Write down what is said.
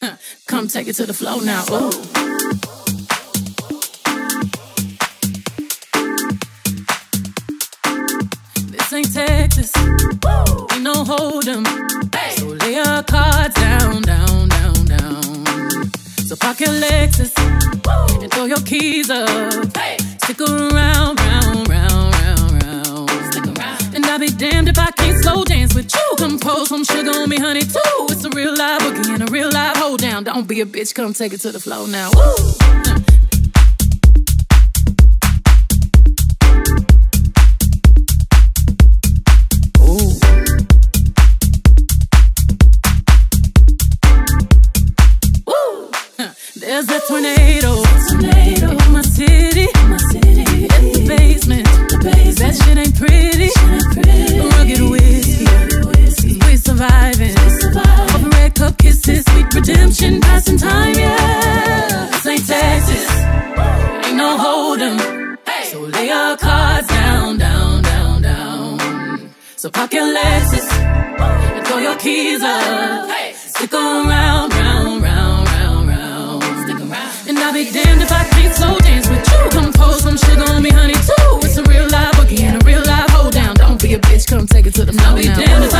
Come take it to the floor now. Ooh. This ain't Texas. Ain't no hold 'em. So lay your cards down, down, down, down. So park your Lexus and throw your keys up. Stick around, round, round, round, round. Stick around. And I'll be damned if I can't slow dance with you. Compose some sugar on me, honey, too. It's a real live boogie and a real live hold down. Don't be a bitch, come take it to the floor now. Woo! There's a tornado in my city. In the basement. That shit ain't pretty. Rugged whiskey, we surviving. Over red cup kisses, sweet redemption, passing time, yeah. This ain't Texas, ain't no hold 'em. So lay your cards down, down, down, down. So park your Lexus and throw your keys up. Stick around, round, round, round, round. Stick around. And I'll be damned if I can't slow dance with you. Compose some sugar on me, honey, too. It's a real live boogie and a real live hold down. Don't be a bitch, come take it to the floor now. I'll be damned if